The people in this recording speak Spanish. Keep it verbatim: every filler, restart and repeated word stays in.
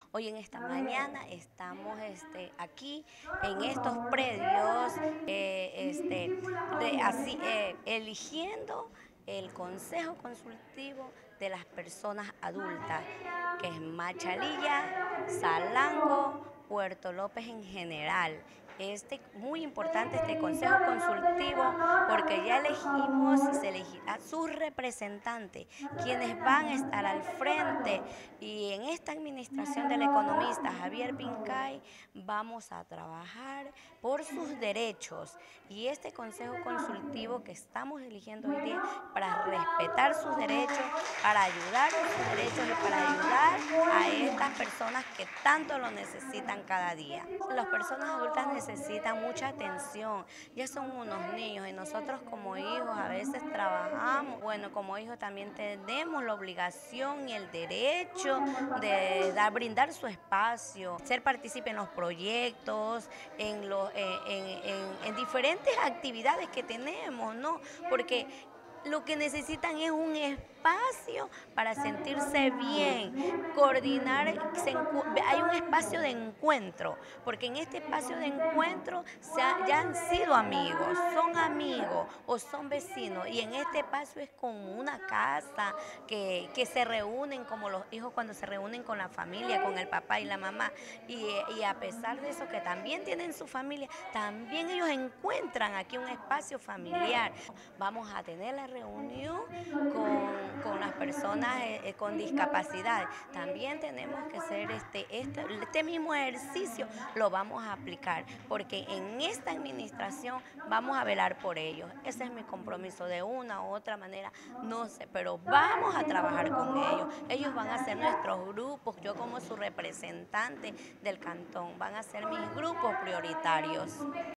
Hoy en esta mañana estamos este, aquí en estos predios, eh, este, de- así, eh, eligiendo el consejo consultivo de las personas adultas, que es Machalilla, Salango, Puerto López en general. Este muy importante este consejo consultivo porque ya elegimos y se elegirá sus representantes, quienes van a estar al frente, y en esta administración del economista Javier Pincay vamos a trabajar por sus derechos, y este consejo consultivo que estamos eligiendo hoy día para respetar sus derechos, para ayudar en sus derechos y para ayudar a estas personas que tanto lo necesitan cada día. Las personas adultas necesitan mucha atención, ya son unos niños y nosotros como hijos a veces trabajamos. Bueno, como hijos también tenemos la obligación y el derecho de dar, brindar su espacio, ser partícipe en los proyectos, en, los, eh, en, en, en diferentes actividades que tenemos, ¿no? Porque lo que necesitan es un espacio para sentirse bien, coordinar, se hay un espacio de encuentro, porque en este espacio de encuentro se ha, ya han sido amigos, son amigos o son vecinos, y en este espacio es como una casa que, que se reúnen como los hijos cuando se reúnen con la familia, con el papá y la mamá, y, y a pesar de eso que también tienen su familia, también ellos encuentran aquí un espacio familiar. Vamos a tener la reunión con, con las personas eh, eh, con discapacidad. También tenemos que hacer este, este, este mismo ejercicio, lo vamos a aplicar, porque en esta administración vamos a velar por ellos. Ese es mi compromiso, de una u otra manera, no sé, pero vamos a trabajar con ellos. Ellos van a ser nuestros grupos, yo como su representante del cantón, van a ser mis grupos prioritarios.